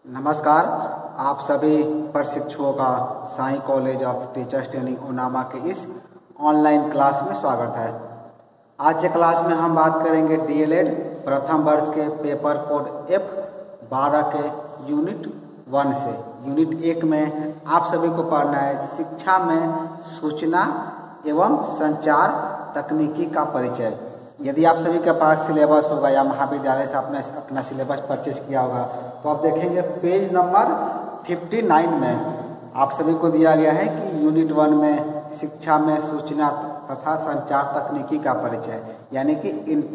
नमस्कार। आप सभी प्रशिक्षुओं का Sai college of teachers training Unama के इस ऑनलाइन क्लास में स्वागत है। आज के क्लास में हम बात करेंगे डीएलएड प्रथम वर्ष के पेपर कोड F12 के यूनिट 1 से। यूनिट 1 में आप सभी को पढ़ना है शिक्षा में सूचना एवं संचार तकनीकी का परिचय। यदि आप सभी के पास सिलेबस होगा या महाविद्यालय से आपने अपना सिलेबस परचेज किया होगा तो आप देखेंगे पेज नंबर 59 में आप सभी को दिया गया है कि यूनिट 1 में शिक्षा में सूचना तथा संचार तकनीकी का परिचय यानी कि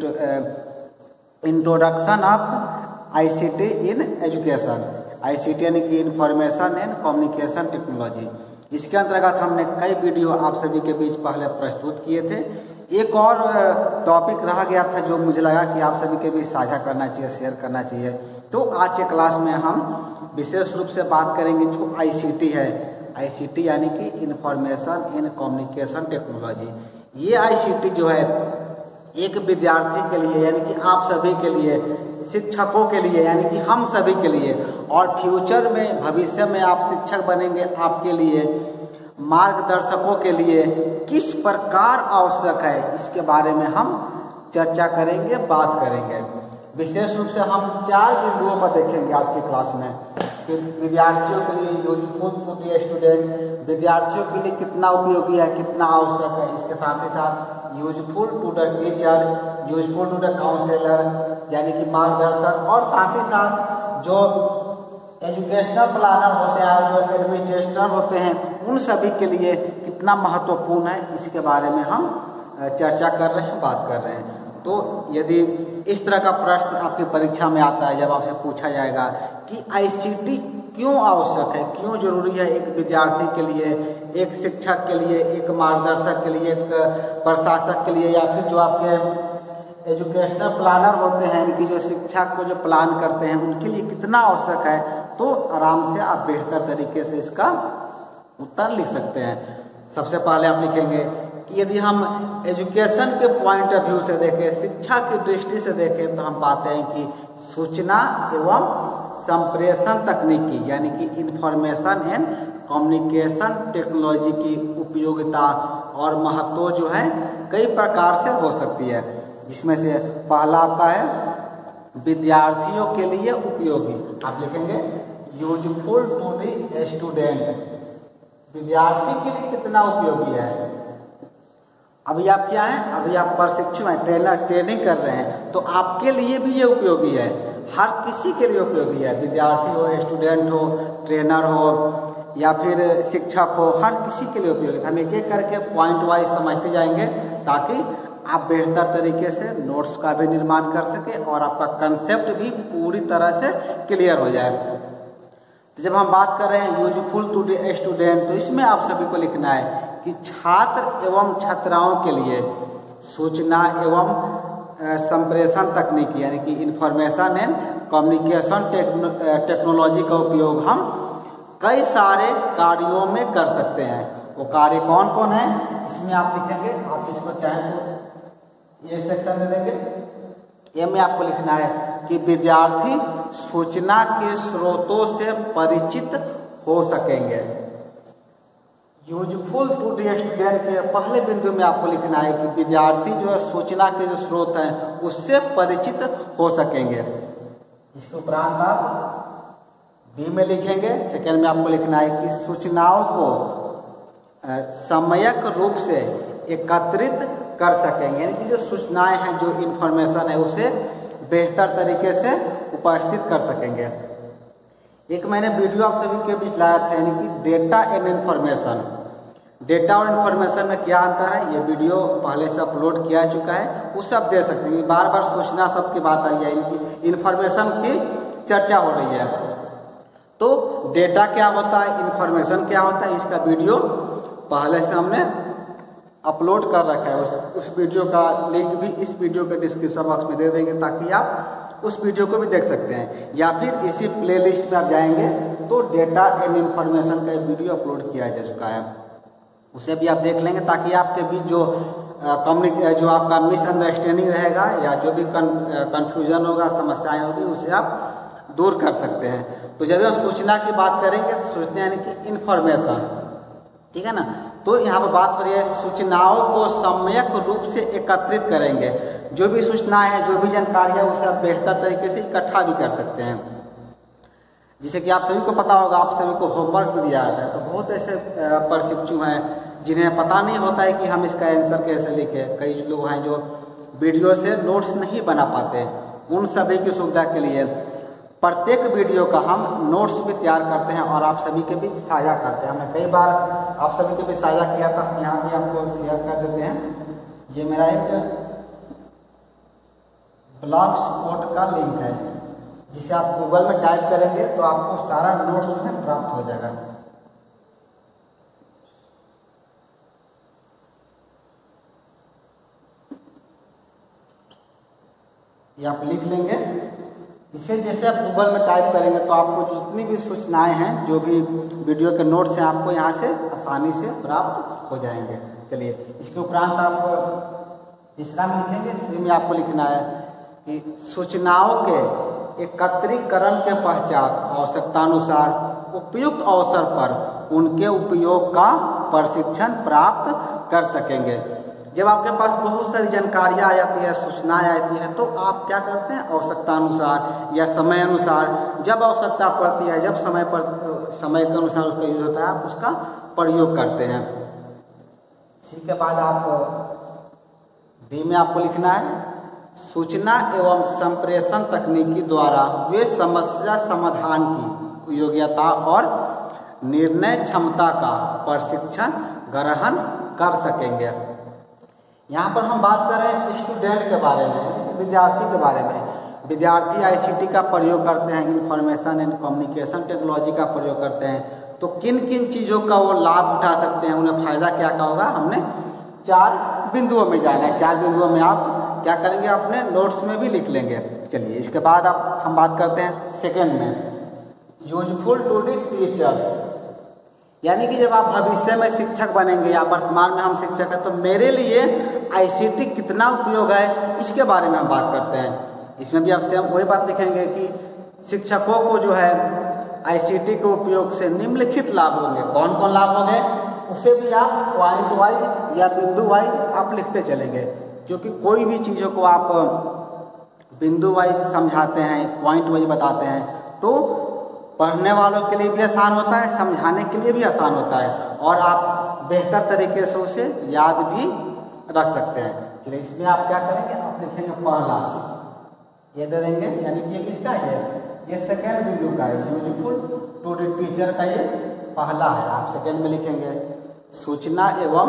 introduction of ICT in education. ICT यानी कि इंफॉर्मेशन एंड कम्युनिकेशन टेक्नोलॉजी। इसके अंतर्गत हमने कई वीडियो आप सभी के बीच पहले प्रस्तुत किए थे। एक और टॉपिक रह गया था जो मुझे लगा कि आप सभी के बीच साझा करना चाहिए, शेयर करना चाहिए। तो आज के क्लास में हम विशेष रूप से बात करेंगे जो आईसीटी है। आईसीटी यानी कि इंफॉर्मेशन एंड कम्युनिकेशन टेक्नोलॉजी। ये आईसीटी जो है एक विद्यार्थी के लिए यानी कि आप सभी के लिए, शिक्षकों के लिए यानी कि हम सभी के लिए, और फ्यूचर में भविष्य में आप शिक्षक बनेंगे आपके लिए, मार्गदर्शकों के लिए किस प्रकार आवश्यक है इसके बारे में हम चर्चा करेंगे, बात करेंगे। विशेष रूप से हम 4 बिंदुओं पर देखेंगे आज की क्लास में। विद्यार्थियों के लिए यूजफुल टू द स्टूडेंट, विद्यार्थियों के लिए कितना उपयोगी है, कितना आवश्यक है। इसके साथ ही साथ useful to the teacher, useful to the counsellor यानी कि मार्गदर्शक, और साथ ही साथ जो एजुकेशनल प्लानर होते हैं, जो एडमिनिस्ट्रेटर होते हैं, उन सभी के लिए कितना महत्वपूर्ण है इसके बारे में हम चर्चा कर रहे हैं, बात कर रहे हैं। तो यदि इस तरह का प्रश्न आपकी परीक्षा में आता है, जब आपसे पूछा जाएगा कि आईसीटी क्यों आवश्यक है, क्यों जरूरी है एक विद्यार्थी के लिए, एक शिक्षक के लिए, एक मार्गदर्शक के लिए, एक प्रशासक के लिए, या फिर जो आपके एजुकेशनल प्लानर होते हैं यानी कि जो शिक्षा को जो प्लान करते हैं, उनके लिए कितना आवश्यक है, तो आराम से आप बेहतर तरीके से इसका उत्तर लिख सकते हैं। सबसे पहले आप लिखेंगे कि यदि हम एजुकेशन के पॉइंट ऑफ व्यू से देखें, शिक्षा की दृष्टि से देखें, तो हम पाते हैं कि सूचना एवं संप्रेषण तकनीकी यानी कि इंफॉर्मेशन एंड कम्युनिकेशन टेक्नोलॉजी की उपयोगिता और महत्व जो है कई प्रकार से हो सकती है। जिसमें से पहला आता है विद्यार्थियों के लिए उपयोगी। आप लिखेंगे यूजफुल टू द स्टूडेंट। विद्यार्थी के लिए कितना उपयोगी है। अभी आप क्या हैं, अभी आप प्रशिक्षु हैं, ट्रेनिंग कर रहे हैं, तो आपके लिए भी ये उपयोगी है। हर किसी के लिए उपयोगी है, विद्यार्थी हो, स्टूडेंट हो, ट्रेनर हो या फिर शिक्षक हो, हर किसी के लिए उपयोगी है। हम एक एक करके पॉइंट वाइज समझते जाएंगे ताकि आप बेहतर तरीके से नोट्स का भी निर्माण कर सके और आपका कंसेप्ट भी पूरी तरह से क्लियर हो जाए। तो जब हम बात कर रहे हैं यूजफुल टू द स्टूडेंट, तो इसमें आप सभी को लिखना है कि छात्र एवं छात्राओं के लिए सूचना एवं संप्रेषण तकनीकी यानी कि इंफॉर्मेशन एंड कम्युनिकेशन टेक्नोलॉजी का उपयोग हम कई सारे कार्यों में कर सकते हैं। वो कार्य कौन कौन है इसमें आप लिखेंगे। आप इसको चाहें तो ये सेक्शन दे देंगे। ये में आपको लिखना है कि विद्यार्थी सूचना के स्रोतों से परिचित हो सकेंगे। यूजफुल टू द स्टूडेंट के पहले बिंदु में आपको लिखना है कि विद्यार्थी जो है सूचना के जो स्रोत हैं उससे परिचित हो सकेंगे। इसके उपरांत आप बी में लिखेंगे। सेकेंड में आपको लिखना है कि सूचनाओं को समयक रूप से एकत्रित कर सकेंगे यानी कि जो सूचनाएं हैं, जो इंफॉर्मेशन है, उसे बेहतर तरीके से उपस्थित कर सकेंगे। एक मैंने वीडियो आप सभी के बीच लाया था यानी कि डेटा एंड इंफॉर्मेशन। डेटा और इंफॉर्मेशन में क्या अंतर है, ये वीडियो पहले से अपलोड किया चुका है, उसे आप दे सकते हैं। बार बार सूचना शब्द की बात आई है, यानी कि इंफॉर्मेशन की चर्चा हो रही है। तो डेटा क्या होता है, इंफॉर्मेशन क्या होता है, इसका वीडियो पहले से हमने अपलोड कर रखा है। उस वीडियो का लिंक भी इस वीडियो के डिस्क्रिप्शन बॉक्स में दे देंगे ताकि आप उस वीडियो को भी देख सकते हैं, या फिर इसी प्लेलिस्ट में आप जाएंगे तो डेटा एंड इंफॉर्मेशन का वीडियो अपलोड किया जा चुका है, उसे भी आप देख लेंगे ताकि आपके बीच जो आपका मिसअंडरस्टैंडिंग रहेगा या जो भी कंफ्यूजन होगा, समस्याएं होगी, उसे आप दूर कर सकते हैं। तो जब हम सूचना की बात करेंगे तो सूचना यानी कि इन्फॉर्मेशन, ठीक है ना। तो यहाँ पर बात हो रही है सूचनाओं को सम्यक रूप से एकत्रित करेंगे। जो भी सूचनाएं हैं, जो भी जानकारी है, उसे आप बेहतर तरीके से इकट्ठा भी कर सकते हैं। जैसे कि आप सभी को पता होगा, आप सभी को होमवर्क भी दिया जाता है, तो बहुत ऐसे प्रशिक्षु हैं जिन्हें पता नहीं होता है कि हम इसका आंसर कैसे लिखें। कई लोग हैं जो वीडियो से नोट्स नहीं बना पाते। उन सभी की सुविधा के लिए प्रत्येक वीडियो का हम नोट्स भी तैयार करते हैं और आप सभी के बीच साझा करते हैं। हमने कई बार आप सभी के बीच साझा किया था, यहाँ भी आपको शेयर कर देते हैं। ये मेरा एक ब्लॉग स्पॉट का लिंक है, जिसे आप गूगल में टाइप करेंगे तो आपको सारा नोट्स में प्राप्त हो जाएगा। ये आप लिख लेंगे। इसे जैसे आप गूगल में टाइप करेंगे तो आपको जितनी भी सूचनाएं हैं, जो भी वीडियो के नोट्स हैं, आपको यहाँ से आसानी से प्राप्त हो जाएंगे। चलिए, इसके उपरांत आप तीसरा में लिखेंगे, सी में आपको लिखना है कि सूचनाओं के एकत्रीकरण के पश्चात आवश्यकतानुसार उपयुक्त अवसर पर उनके उपयोग का प्रशिक्षण प्राप्त कर सकेंगे। जब आपके पास बहुत सारी जानकारियाँ आ जाती है, सूचनाएं आती है, तो आप क्या करते हैं, आवश्यकतानुसार या समय अनुसार, जब आवश्यकता पड़ती है, जब समय के अनुसार उसका यूज होता है, आप उसका प्रयोग करते हैं। इसी के बाद आप डी में आपको लिखना है सूचना एवं संप्रेषण तकनीकी द्वारा वे समस्या समाधान की योग्यता और निर्णय क्षमता का प्रशिक्षण ग्रहण कर सकेंगे। यहाँ पर हम बात कर रहे हैं स्टूडेंट के बारे में, विद्यार्थी के बारे में। विद्यार्थी आईसीटी का प्रयोग करते हैं, इंफॉर्मेशन एंड कम्युनिकेशन टेक्नोलॉजी का प्रयोग करते हैं। तो किन किन चीज़ों का वो लाभ उठा सकते हैं, उन्हें फायदा क्या क्या होगा, हमने 4 बिंदुओं में जाना है। 4 बिंदुओं में आप क्या करेंगे, अपने नोट्स में भी लिख लेंगे। चलिए, इसके बाद हम बात करते हैं सेकेंड में, यूजफुल टू द टीचर्स, यानी कि जब आप भविष्य में शिक्षक बनेंगे या वर्तमान में हम शिक्षक हैं, तो मेरे लिए आईसीटी कितना उपयोग है, इसके बारे में हम बात करते हैं। इसमें भी आपसे हम वही बात लिखेंगे कि शिक्षकों को जो है आईसीटी के उपयोग से निम्नलिखित लाभ होंगे। कौन कौन लाभ होंगे, उसे भी आप पॉइंट वाइज या बिंदु वाइज आप लिखते चलेंगे, क्योंकि कोई भी चीज़ों को आप बिंदु वाइज समझाते हैं, पॉइंट वाइज बताते हैं, तो पढ़ने वालों के लिए भी आसान होता है, समझाने के लिए भी आसान होता है, और आप बेहतर तरीके से उसे याद भी रख सकते हैं। चलिए, इसमें आप क्या करेंगे, आप लिखेंगे पहला, ये दे देंगे, यानी कि ये किसका है, ये सेकेंड बिंदु का है, यूजफुल टू द टीचर का ये पहला है। आप सेकेंड में लिखेंगे सूचना एवं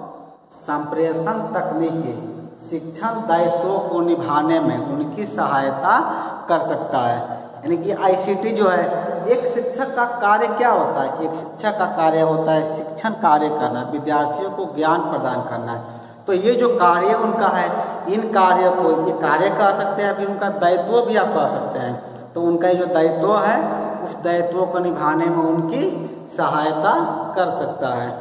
संप्रेषण तकनीकी शिक्षण दायित्वों को निभाने में उनकी सहायता कर सकता है। यानी कि आईसीटी जो है, एक शिक्षक का कार्य क्या होता है, एक शिक्षक का कार्य होता है शिक्षण कार्य करना, विद्यार्थियों को ज्ञान प्रदान करना है। तो ये जो कार्य उनका है, इन कार्य को ये कार्य कह सकते हैं, फिर उनका दायित्व भी आप कह सकते हैं। तो उनका ये जो दायित्व है, उस दायित्व को निभाने में उनकी सहायता कर सकता है।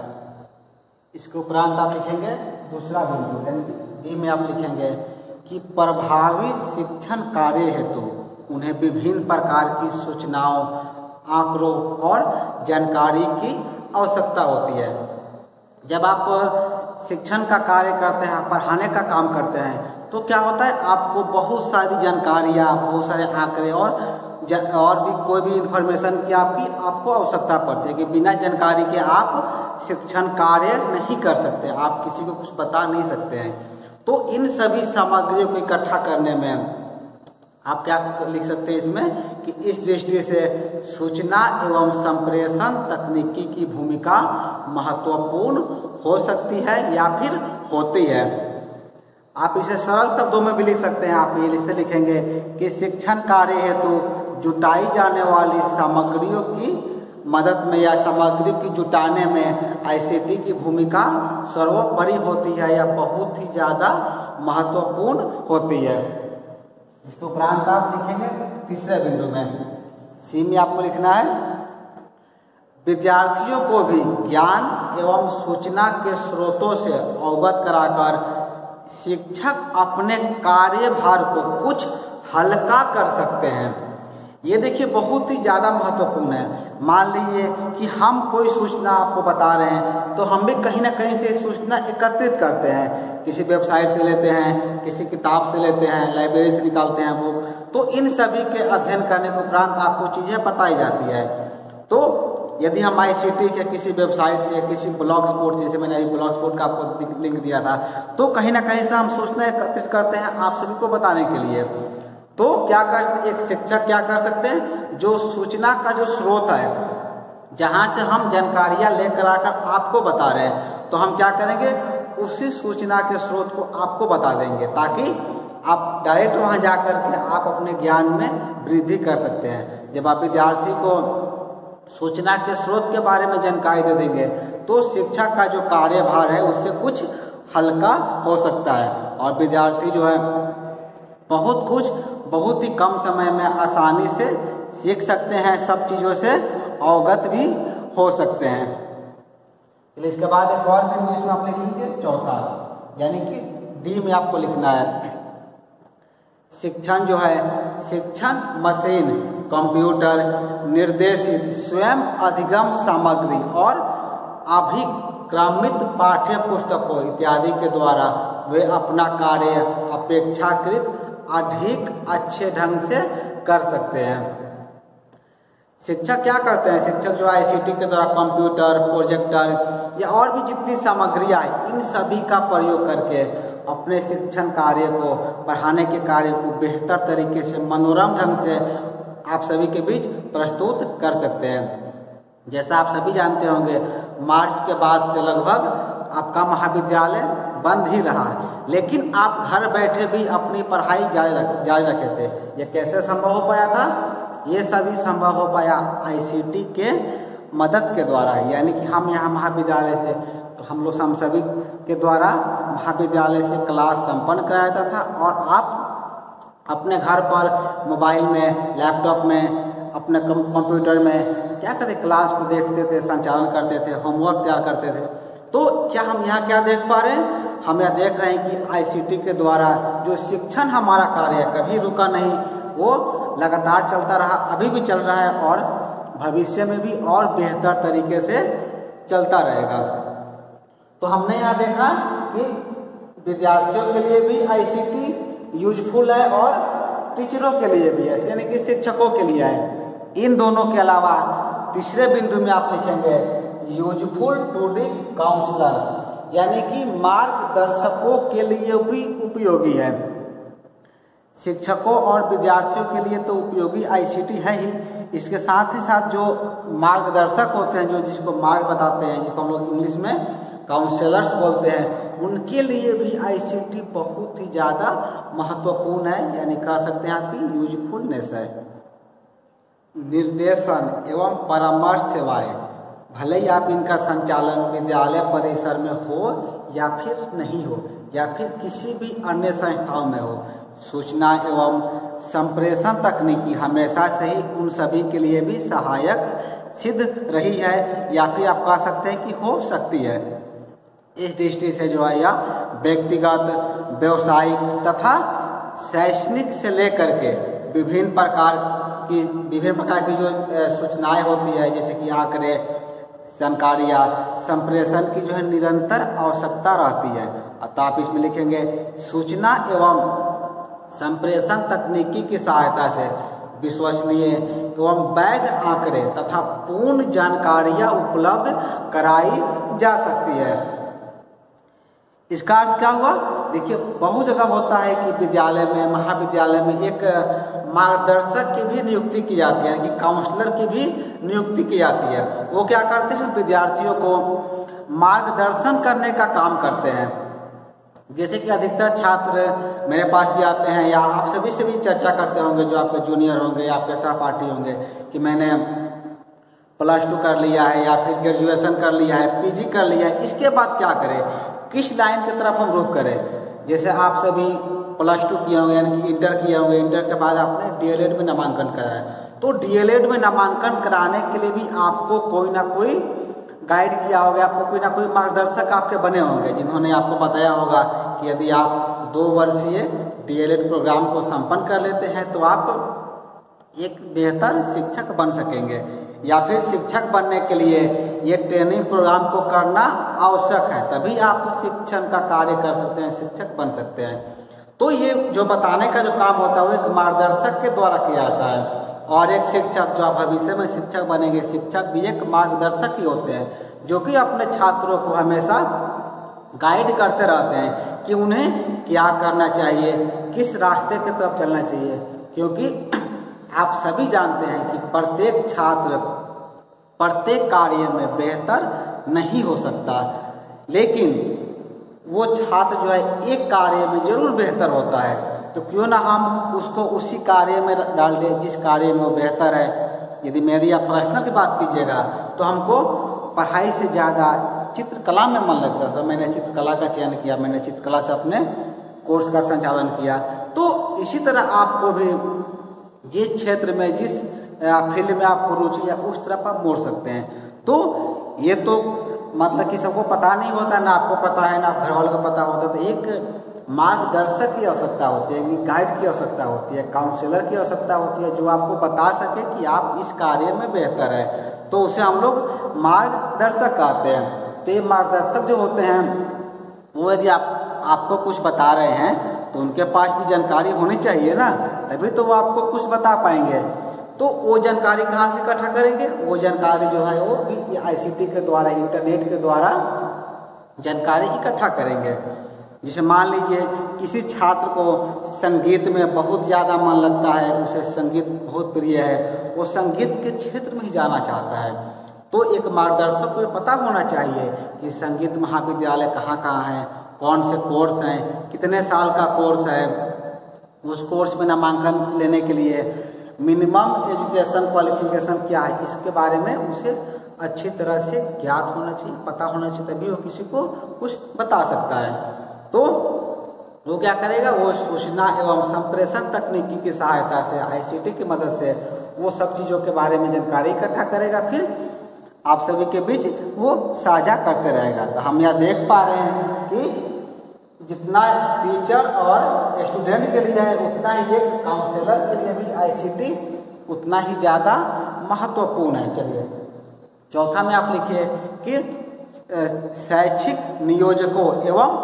इसके उपरांत आप लिखेंगे दूसरा बिंदु, यानी बी में आप लिखेंगे कि प्रभावी शिक्षण कार्य हेतु उन्हें विभिन्न प्रकार की सूचनाओं, आंकड़ों और जानकारी की आवश्यकता होती है। जब आप शिक्षण का कार्य करते हैं, पढ़ाने का काम करते हैं, तो क्या होता है, आपको बहुत सारी जानकारियाँ, बहुत सारे आंकड़े और भी कोई भी इंफॉर्मेशन की आपको आवश्यकता पड़ती है, कि बिना जानकारी के आप शिक्षण कार्य नहीं कर सकते, आप किसी को कुछ बता नहीं सकते हैं। तो इन सभी सामग्रियों को इकट्ठा करने में आप क्या लिख सकते हैं इसमें, कि इस दृष्टि से सूचना एवं संप्रेषण तकनीकी की भूमिका महत्वपूर्ण हो सकती है या फिर होती है। आप इसे सरल शब्दों में भी लिख सकते हैं। आप ये इसे लिखेंगे कि शिक्षण कार्य हेतु जुटाई जाने वाली सामग्रियों की मदद में या सामग्री की जुटाने में आईसीटी की भूमिका सर्वोपरि होती है या बहुत ही ज़्यादा महत्वपूर्ण होती है। इसके उपरांत आप लिखेंगे तीसरे बिंदु में, सी में आपको लिखना है विद्यार्थियों को भी ज्ञान एवं सूचना के स्रोतों से अवगत कराकर शिक्षक अपने कार्यभार को कुछ हल्का कर सकते हैं। ये देखिए बहुत ही ज़्यादा महत्वपूर्ण है। मान लीजिए कि हम कोई सूचना आपको बता रहे हैं, तो हम भी कहीं ना कहीं से सूचना एकत्रित करते हैं, किसी वेबसाइट से लेते हैं, किसी किताब से लेते हैं, लाइब्रेरी से निकालते हैं बुक। तो इन सभी के अध्ययन करने के उपरांत आपको चीज़ें बताई जाती है। तो यदि हम ICT के किसी वेबसाइट से, किसी ब्लॉग स्पॉट, जैसे मैंने अभी ब्लॉग स्पॉट का आपको लिंक दिया था, तो कहीं ना कहीं से हम सूचना एकत्रित करते हैं आप सभी को बताने के लिए। तो क्या कर एक शिक्षक क्या कर सकते हैं, जो सूचना का जो स्रोत है, जहां से हम जानकारियां लेकर आकर आपको बता रहे हैं, तो हम क्या करेंगे, उसी सूचना के स्रोत को आपको बता देंगे, ताकि आप डायरेक्ट वहां जाकर के आप अपने ज्ञान में वृद्धि कर सकते हैं। जब आप विद्यार्थी को सूचना के स्रोत के बारे में जानकारी दे देंगे, तो शिक्षक का जो कार्यभार है उससे कुछ हल्का हो सकता है, और विद्यार्थी जो है बहुत कुछ बहुत ही कम समय में आसानी से सीख सकते हैं, सब चीज़ों से अवगत भी हो सकते हैं। चलिए इसके बाद एक और बिंदु इसमें आप लिख लीजिए, चौथा, यानी कि डी में आपको लिखना है, शिक्षण जो है, शिक्षण मशीन, कंप्यूटर निर्देशित स्वयं अधिगम सामग्री और अभिक्रमित पाठ्य पुस्तकों इत्यादि के द्वारा वे अपना कार्य अपेक्षाकृत अधिक अच्छे ढंग से कर सकते हैं। शिक्षक क्या करते हैं, शिक्षक जो ICT के द्वारा कंप्यूटर, प्रोजेक्टर या और भी जितनी सामग्रियां हैं, इन सभी का प्रयोग करके अपने शिक्षण कार्य को, पढ़ाने के कार्य को बेहतर तरीके से, मनोरम ढंग से आप सभी के बीच प्रस्तुत कर सकते हैं। जैसा आप सभी जानते होंगे, मार्च के बाद से लगभग आपका महाविद्यालय बंद ही रहा, लेकिन आप घर बैठे भी अपनी पढ़ाई जारी रखे थे। ये कैसे संभव हो पाया था? ये सभी संभव हो पाया ICT के मदद के द्वारा। यानी कि हम यहाँ महाविद्यालय से, तो हम सभी के द्वारा महाविद्यालय से क्लास संपन्न कराया जाता था, और आप अपने घर पर मोबाइल में, लैपटॉप में, अपने कंप्यूटर में क्या करते, क्लास को देखते थे, संचालन करते थे, होमवर्क तैयार करते थे। तो क्या हम यहाँ क्या देख पा रहे हैं? हम यह देख रहे हैं कि ICT के द्वारा जो शिक्षण हमारा कार्य कभी रुका नहीं, वो लगातार चलता रहा, अभी भी चल रहा है, और भविष्य में भी और बेहतर तरीके से चलता रहेगा। तो हमने यहाँ देखा कि विद्यार्थियों के लिए भी ICT यूजफुल है और टीचरों के लिए भी है, यानी कि शिक्षकों के लिए है। इन दोनों के अलावा तीसरे बिंदु में आप लिखेंगे यूजफुल टू द काउंसलर, यानी कि मार्गदर्शकों के लिए भी उपयोगी है। शिक्षकों और विद्यार्थियों के लिए तो उपयोगी ICT है ही, इसके साथ ही साथ जो मार्गदर्शक होते हैं, जो जिसको मार्ग बताते हैं, जिसको हम लोग इंग्लिश में काउंसलर्स बोलते हैं, उनके लिए भी ICT बहुत ही ज़्यादा महत्वपूर्ण है, यानी कह सकते हैं आपकी यूजफुलनेस है। निर्देशन एवं परामर्श सेवाएं, भले ही आप इनका संचालन विद्यालय परिसर में हो या फिर नहीं हो, या फिर किसी भी अन्य संस्थाओं में हो, सूचना एवं संप्रेषण तकनीकी हमेशा से ही उन सभी के लिए भी सहायक सिद्ध रही है, या फिर आप कह सकते हैं कि हो सकती है। इस दृष्टि से जो है यह व्यक्तिगत, व्यवसायिक तथा शैक्षणिक से लेकर के विभिन्न प्रकार की जो सूचनाएं होती है, जैसे कि आंकड़े, जानकारियाँ, संप्रेषण की जो है निरंतर आवश्यकता रहती है। तो आप इसमें लिखेंगे सूचना एवं संप्रेषण तकनीकी की सहायता से विश्वसनीय एवं वैध आंकड़े तथा पूर्ण जानकारियां उपलब्ध कराई जा सकती है। इसका अर्थ क्या हुआ? देखिए, बहुत जगह होता है कि विद्यालय में, महाविद्यालय में एक मार्गदर्शक की भी नियुक्ति की जाती है, कि काउंसलर की भी नियुक्ति की जाती है। वो क्या करते हैं? विद्यार्थियों को मार्गदर्शन करने का काम करते हैं। जैसे कि अधिकतर छात्र मेरे पास भी आते हैं, या आप सभी से भी चर्चा करते होंगे, जो आपके जूनियर होंगे या आपके सहपाठी होंगे, कि मैंने +2 कर लिया है, या फिर ग्रेजुएशन कर लिया है, PG कर लिया है, इसके बाद क्या करें, किस लाइन की तरफ हम रुख करें। जैसे आप सभी +2 किए होंगे, यानी कि इंटर किए होंगे, इंटर के बाद आपने DLED में नामांकन कराया, तो DLED में नामांकन कराने के लिए भी आपको कोई ना कोई गाइड किया होगा, आपको कोई ना कोई मार्गदर्शक आपके बने होंगे, जिन्होंने आपको बताया होगा कि यदि आप 2 वर्षीय DLED प्रोग्राम को संपन्न कर लेते हैं तो आप एक बेहतर शिक्षक बन सकेंगे, या फिर शिक्षक बनने के लिए ये ट्रेनिंग प्रोग्राम को करना आवश्यक है, तभी आप शिक्षण का कार्य कर सकते हैं, शिक्षक बन सकते हैं। तो ये जो बताने का जो काम होता है वो एक मार्गदर्शक के द्वारा किया जाता है, और एक शिक्षक जो आप भविष्य में शिक्षक बनेंगे, शिक्षक भी एक मार्गदर्शक ही होते हैं, जो कि अपने छात्रों को हमेशा गाइड करते रहते हैं कि उन्हें क्या करना चाहिए, किस रास्ते की तरफ चलना चाहिए। क्योंकि आप सभी जानते हैं कि प्रत्येक छात्र प्रत्येक कार्य में बेहतर नहीं हो सकता, लेकिन वो छात्र जो है एक कार्य में जरूर बेहतर होता है, तो क्यों ना हम उसको उसी कार्य में डाल दें जिस कार्य में वो बेहतर है। यदि मेरी आप पर्सनल की बात कीजिएगा तो हमको पढ़ाई से ज़्यादा चित्रकला में मन लगता है, तो मैंने चित्रकला का चयन किया, मैंने चित्रकला से अपने कोर्स का संचालन किया। तो इसी तरह आपको भी जिस क्षेत्र में जिस फील्ड में आपको रुचि है उस तरफ आप मोड़ सकते हैं। तो ये तो मतलब कि सबको पता नहीं होता, ना आपको पता है ना आप घर वालों को पता होता, तो एक मार्गदर्शक की आवश्यकता होती है, गाइड की आवश्यकता होती है, काउंसलर की आवश्यकता होती है, जो आपको बता सके कि आप इस कार्य में बेहतर है, तो उसे हम लोग मार्गदर्शक कहते हैं। तो ये मार्गदर्शक जो होते हैं वो यदि आपको कुछ बता रहे हैं तो उनके पास भी जानकारी होनी चाहिए ना, तभी तो वो आपको कुछ बता पाएंगे। तो वो जानकारी कहाँ से इकट्ठा करेंगे? वो जानकारी जो है वो भी ICT के द्वारा, इंटरनेट के द्वारा जानकारी इकट्ठा करेंगे। जैसे मान लीजिए किसी छात्र को संगीत में बहुत ज़्यादा मन लगता है, उसे संगीत बहुत प्रिय है, वो संगीत के क्षेत्र में ही जाना चाहता है, तो एक मार्गदर्शक को पता होना चाहिए कि संगीत महाविद्यालय कहाँ कहाँ है, कौन से कोर्स हैं, कितने साल का कोर्स है, उस कोर्स में नामांकन लेने के लिए मिनिमम एजुकेशन क्वालिफिकेशन क्या है, इसके बारे में उसे अच्छी तरह से ज्ञात होना चाहिए, पता होना चाहिए, तभी वो किसी को कुछ बता सकता है। तो वो क्या करेगा, वो सूचना एवं संप्रेषण तकनीकी की सहायता से, ICT की मदद से वो सब चीज़ों के बारे में जानकारी इकट्ठा करेगा, फिर आप सभी के बीच वो साझा करते रहेगा। तो हम यहाँ देख पा रहे हैं कि जितना टीचर और स्टूडेंट के लिए है उतना ही एक काउंसलर के लिए भी ICT उतना ही ज़्यादा महत्वपूर्ण है। चलिए चौथा में आप लिखिए कि शैक्षिक नियोजकों एवं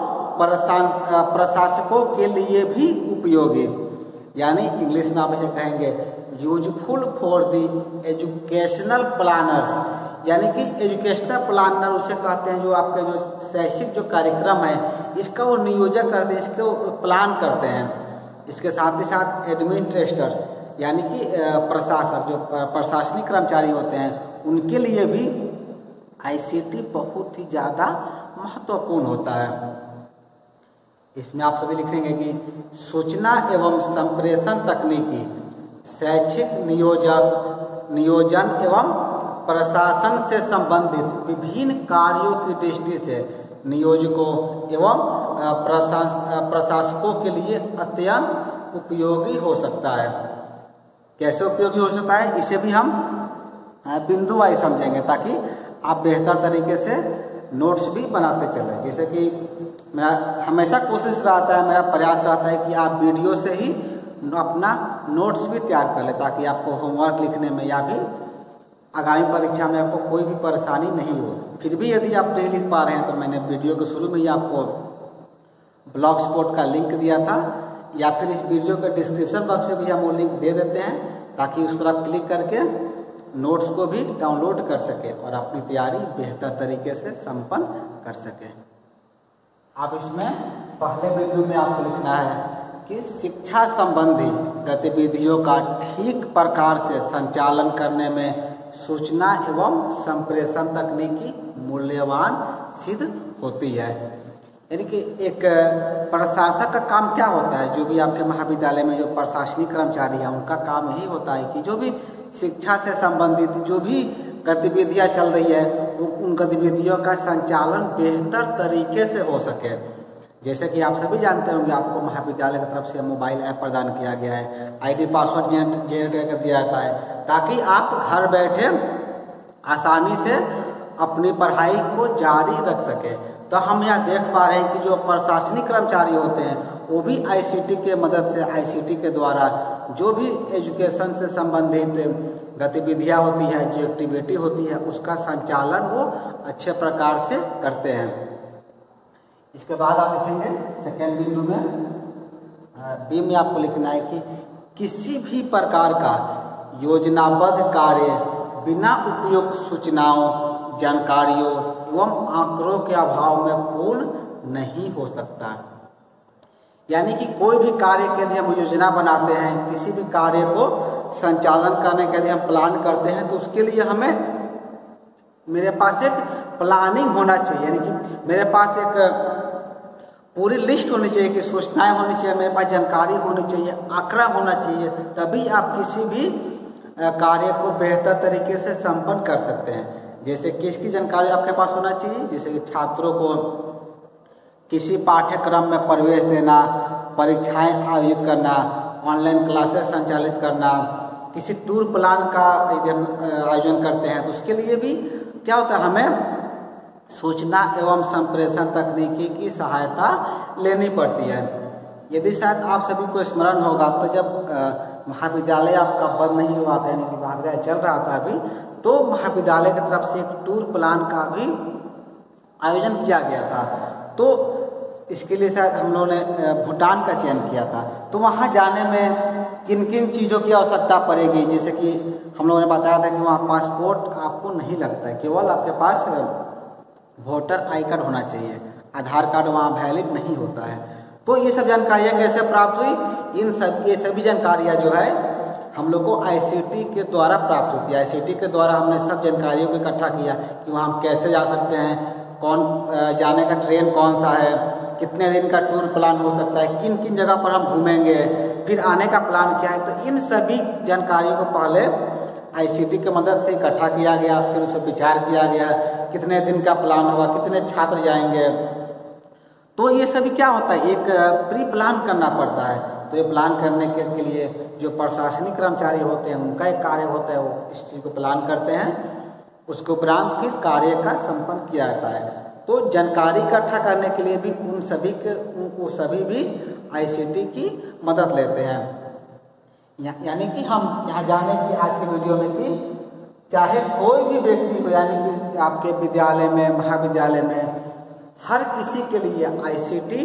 प्रशासकों के लिए भी उपयोगी, यानी इंग्लिश में आप इसे कहेंगे useful for the educational planners, यानी कि एजुकेशनल प्लानर उसे कहते हैं जो आपके जो शैक्षिक जो कार्यक्रम है इसका वो नियोजक करते हैं, इसके वो प्लान करते हैं। इसके साथ ही साथ एडमिनिस्ट्रेटर यानी कि प्रशासक, जो प्रशासनिक कर्मचारी होते हैं, उनके लिए भी ICT बहुत ही ज़्यादा महत्वपूर्ण होता है। इसमें आप सभी लिखेंगे कि सूचना एवं संप्रेषण तकनीकी शैक्षिक नियोजन एवं प्रशासन से संबंधित विभिन्न कार्यों की दृष्टि से नियोजकों एवं प्रशासकों के लिए अत्यंत उपयोगी हो सकता है। कैसे उपयोगी हो सकता है, इसे भी हम बिंदुवाइज समझेंगे ताकि आप बेहतर तरीके से नोट्स भी बनाते चलें। जैसे कि मेरा हमेशा कोशिश रहता है, मेरा प्रयास रहता है कि आप वीडियो से ही अपना नोट्स भी तैयार कर लें, ताकि आपको होमवर्क लिखने में या भी आगामी परीक्षा में आपको कोई भी परेशानी नहीं हो। फिर भी यदि आप नहीं लिख पा रहे हैं तो मैंने वीडियो के शुरू में ही आपको ब्लॉगस्पॉट का लिंक दिया था, या फिर इस वीडियो के डिस्क्रिप्शन बॉक्स में भी हम वो लिंक दे देते हैं, ताकि उस पर आप क्लिक करके नोट्स को भी डाउनलोड कर सके और अपनी तैयारी बेहतर तरीके से संपन्न कर सके। अब इसमें पहले बिंदु में आपको लिखना है कि शिक्षा संबंधी गतिविधियों का ठीक प्रकार से संचालन करने में सूचना एवं संप्रेषण तकनीकी मूल्यवान सिद्ध होती है। यानी कि एक प्रशासक का काम क्या होता है, जो भी आपके महाविद्यालय में जो प्रशासनिक कर्मचारी हैं उनका काम यही होता है कि जो भी शिक्षा से संबंधित जो भी गतिविधियां चल रही है उन गतिविधियों का संचालन बेहतर तरीके से हो सके। जैसे कि आप सभी जानते होंगे, आपको महाविद्यालय की तरफ से मोबाइल ऐप प्रदान किया गया है, ID पासवर्ड जनरेट कर दिया जाता है, ताकि आप घर बैठे आसानी से अपनी पढ़ाई को जारी रख सके। तो हम यहाँ देख पा रहे हैं कि जो प्रशासनिक कर्मचारी होते हैं वो भी ICT के मदद से, ICT के द्वारा जो भी एजुकेशन से संबंधित गतिविधियां होती है, जो एक्टिविटी होती है, उसका संचालन वो अच्छे प्रकार से करते हैं। इसके बाद आप लिखेंगे सेकेंड बिंदु में, बी में आपको लिखना है कि किसी भी प्रकार का योजनाबद्ध कार्य बिना उपयुक्त सूचनाओं, जानकारियों एवं आंकड़ों के अभाव में पूर्ण नहीं हो सकता। यानी कि कोई भी कार्य के लिए हम योजना बनाते हैं, किसी भी कार्य को संचालन करने के लिए हम प्लान करते हैं, तो उसके लिए हमें मेरे पास एक प्लानिंग होना चाहिए। यानी कि मेरे पास एक पूरी लिस्ट होनी चाहिए कि सूचनाएं होनी चाहिए, मेरे पास जानकारी होनी चाहिए, आंकड़ा होना चाहिए, तभी आप किसी भी कार्य को बेहतर तरीके से संपन्न कर सकते हैं। जैसे किसकी जानकारी आपके पास होना चाहिए, जैसे कि छात्रों को किसी पाठ्यक्रम में प्रवेश देना, परीक्षाएं आयोजित करना, ऑनलाइन क्लासेस संचालित करना, किसी टूर प्लान का आयोजन करते हैं, तो उसके लिए भी क्या होता है, हमें सूचना एवं संप्रेषण तकनीकी की सहायता लेनी पड़ती है। यदि शायद आप सभी को स्मरण होगा तो जब महाविद्यालय आपका बंद नहीं हुआ था, यानी कि महाविद्यालय चल रहा था अभी, तो महाविद्यालय की तरफ से एक टूर प्लान का भी आयोजन किया गया था। तो इसके लिए शायद हम लोगों ने भूटान का चयन किया था। तो वहाँ जाने में किन किन चीज़ों की आवश्यकता पड़ेगी, जैसे कि हम लोगों ने बताया था कि वहाँ पासपोर्ट आपको नहीं लगता है, केवल आपके पास वोटर आई कार्ड होना चाहिए, आधार कार्ड वहाँ वैलिड नहीं होता है। तो ये सब जानकारियाँ कैसे प्राप्त हुई, ये सभी जानकारियाँ जो है हम लोग को ICT के द्वारा प्राप्त होती है। ICT के द्वारा हमने सब जानकारियों को इकट्ठा किया कि वहाँ हम कैसे जा सकते हैं, कौन जाने का ट्रेन कौन सा है, कितने दिन का टूर प्लान हो सकता है, किन किन जगह पर हम घूमेंगे, फिर आने का प्लान क्या है। तो इन सभी जानकारियों को पहले ICT की मदद से इकट्ठा किया गया, फिर उस पर विचार किया गया, कितने दिन का प्लान होगा, कितने छात्र जाएंगे। तो ये सभी क्या होता है, एक प्री प्लान करना पड़ता है। तो ये प्लान करने के लिए जो प्रशासनिक कर्मचारी होते हैं उनका एक कार्य होता है, वो इस चीज़ को प्लान करते हैं, उसके उपरांत फिर कार्य का संपन्न किया जाता है। तो जानकारी इकट्ठा करने के लिए भी उनको सभी भी ICT की मदद लेते हैं। यानी कि हम यहाँ जाने की आज की वीडियो में कि चाहे कोई भी व्यक्ति हो, यानी कि आपके विद्यालय में, महाविद्यालय में, हर किसी के लिए ICT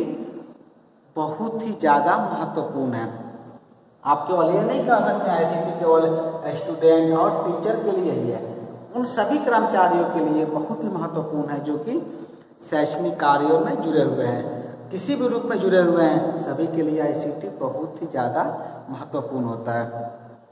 बहुत ही ज़्यादा महत्वपूर्ण है। आप केवल ये नहीं कह सकते ICT केवल स्टूडेंट और टीचर के लिए ही है, उन सभी कर्मचारियों के लिए बहुत ही महत्वपूर्ण है जो कि शैक्षणिक कार्यों में जुड़े हुए हैं, किसी भी रूप में जुड़े हुए हैं, सभी के लिए ICT बहुत ही ज़्यादा महत्वपूर्ण होता है।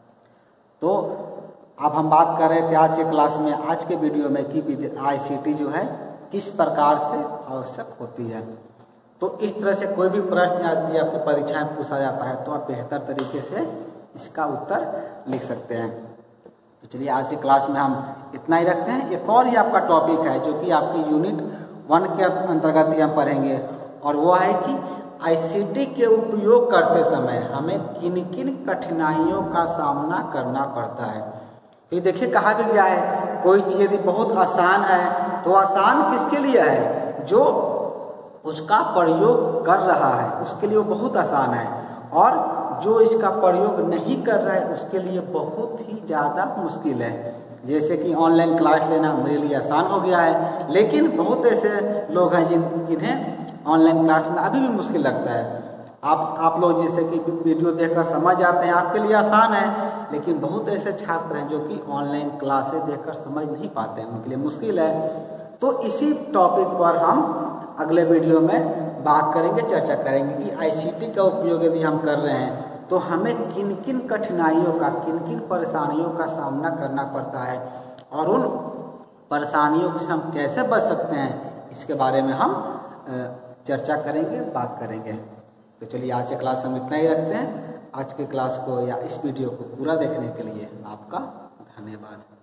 तो अब हम बात कर रहे थे आज के क्लास में, आज के वीडियो में कि ICT जो है किस प्रकार से आवश्यक होती है। तो इस तरह से कोई भी प्रश्न यदि आपकी परीक्षा में पूछा जाता है तो आप बेहतर तरीके से इसका उत्तर लिख सकते हैं। तो चलिए आज की क्लास में हम इतना ही रखते हैं। एक और ही आपका टॉपिक है जो कि आपकी यूनिट 1 के अंतर्गत ही हम पढ़ेंगे, और वो है कि ICT के उपयोग करते समय हमें किन किन कठिनाइयों का सामना करना पड़ता है। ये देखिए कहा भी गया है, कोई चीज़ यदि बहुत आसान है तो आसान किसके लिए है, जो उसका प्रयोग कर रहा है उसके लिए वो बहुत आसान है, और जो इसका प्रयोग नहीं कर रहा है उसके लिए बहुत ही ज़्यादा मुश्किल है। जैसे कि ऑनलाइन क्लास लेना मेरे लिए आसान हो गया है, लेकिन बहुत ऐसे लोग हैं जिन्हें ऑनलाइन क्लास लेना अभी भी मुश्किल लगता है। आप लोग जैसे कि वीडियो देखकर समझ जाते हैं, आपके लिए आसान है, लेकिन बहुत ऐसे छात्र हैं जो कि ऑनलाइन क्लासेस देखकर समझ नहीं पाते हैं, उनके लिए मुश्किल है। तो इसी टॉपिक पर हम अगले वीडियो में बात करेंगे, चर्चा करेंगे कि ICT का उपयोग यदि हम कर रहे हैं तो हमें किन किन कठिनाइयों का, किन किन परेशानियों का सामना करना पड़ता है, और उन परेशानियों से हम कैसे बच सकते हैं, इसके बारे में हम चर्चा करेंगे, बात करेंगे। तो चलिए आज के क्लास हम इतना ही रखते हैं। आज के क्लास को या इस वीडियो को पूरा देखने के लिए आपका धन्यवाद।